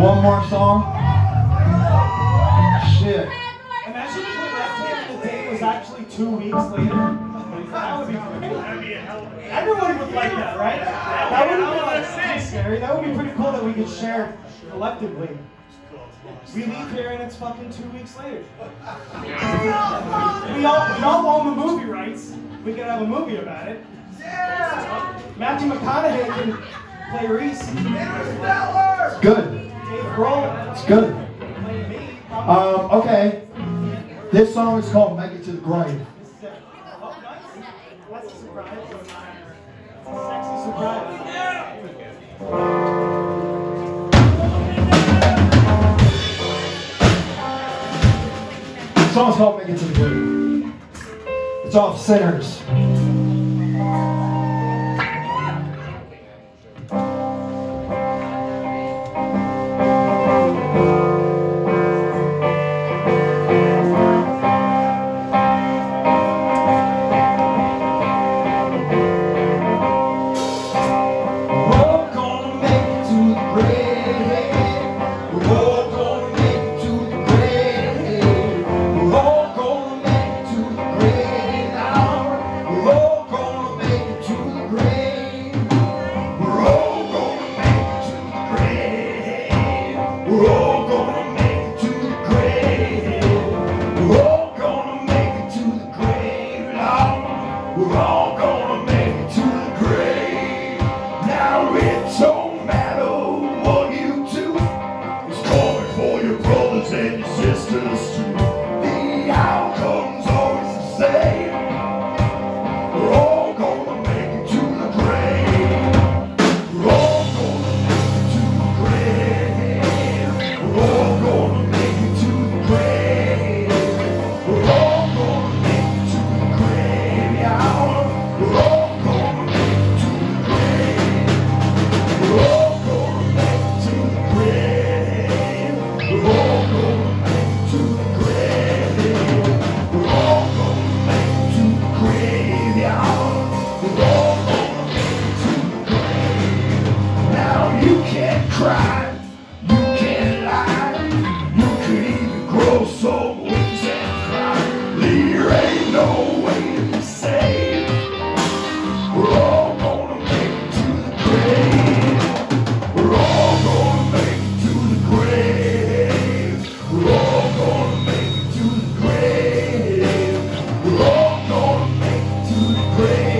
One more song? Shit. Imagine if we left here and the date was actually 2 weeks later. That would be great. Everyone would like that, right? That wouldn't be like scary. That would be pretty cool that we could share collectively. We leave here and it's fucking 2 weeks later. We all own the movie rights. We can have a movie about it. Yeah! Matthew McConaughey can play Reese. It's good. Dave Grohl. It's good. Play me. Okay. This song is called Make It to the Grave. Oh, nice. That's a surprise. It's a sexy surprise. The song's called Make It to the Grave. It's off Sinners.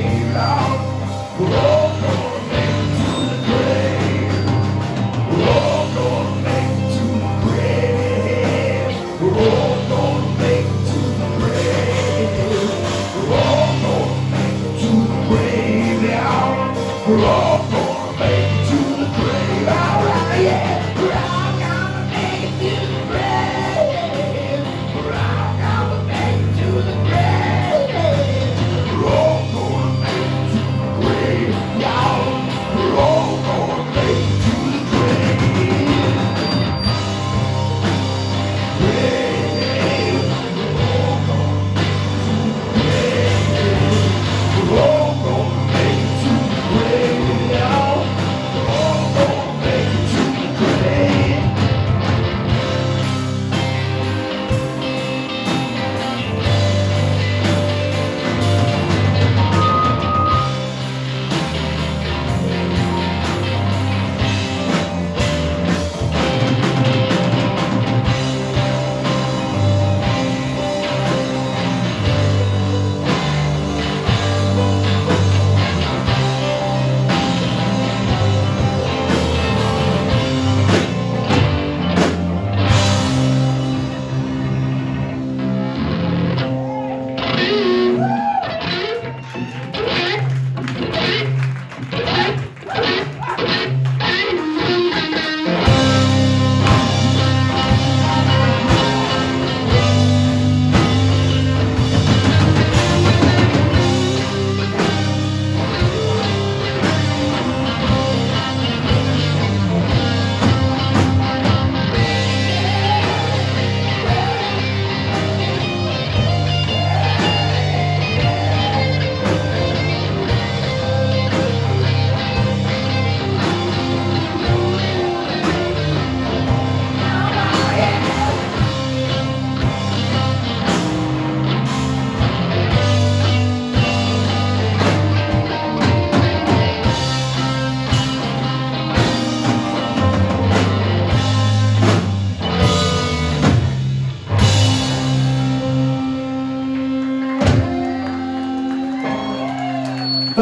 We're all gonna make it to the grave.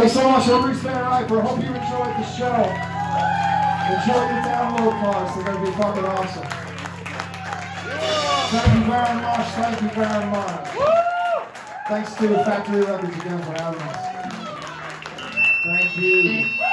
Thanks so much for Reese and Riper. Hope you enjoyed the show. Enjoy your download cards. They're going to be fucking awesome. Thank you very much. Thank you very much. Thanks to Factory Records again for having us. Thank you.